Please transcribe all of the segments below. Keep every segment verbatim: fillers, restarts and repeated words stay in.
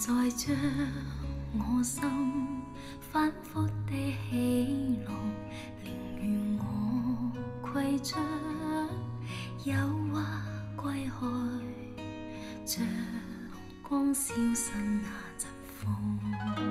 再將我心反覆的喜樂，寧願我攜着憂鬱歸去，像光消失那陣風。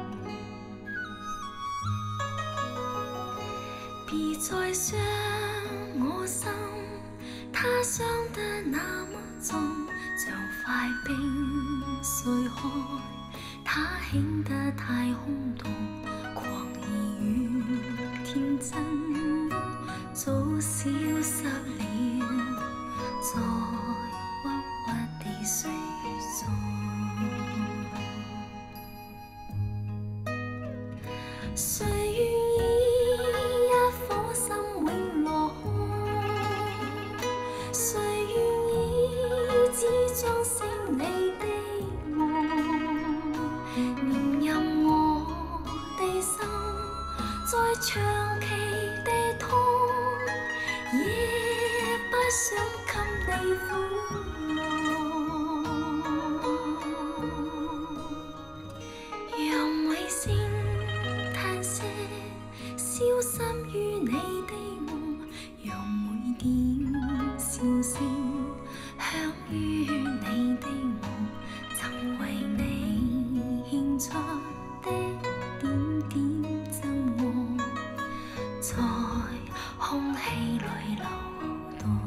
別再傷我心，它傷得那麼重，像塊冰碎開，它顯得太空洞，狂熱與天真早消失了，在鬱鬱的歲月中。誰願意一顆心永落空？誰願意只裝飾你的夢？念任我的心再長期地痛，也不想給你苦惱。讓衛星嘆息，消失於你的夢，讓每點笑聲響於你的夢，曾為你獻出的點點真愛，在空氣裏流動。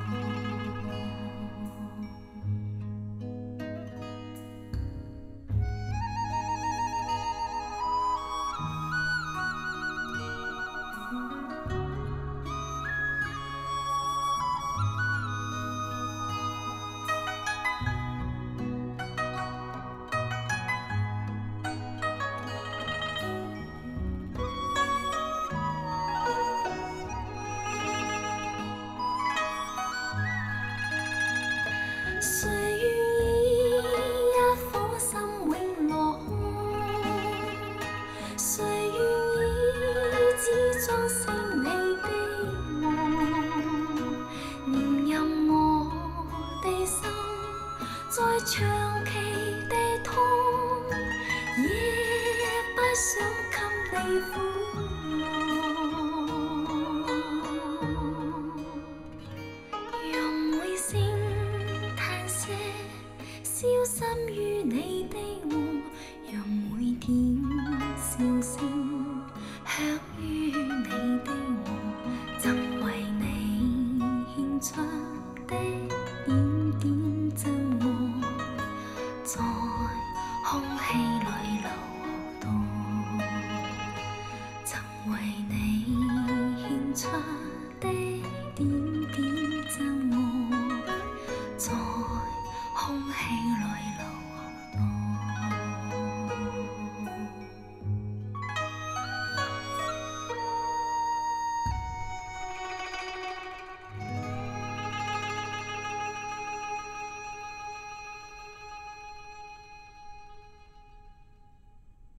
誰願意一顆心永落空？誰願意只裝飾你的夢？念任我的心再長期地痛，也不想給你苦惱。讓每聲嘆息消失於你的夢，讓每點笑聲響於你的夢，曾為你獻出的點點真愛，在空氣裏流動，曾為你獻出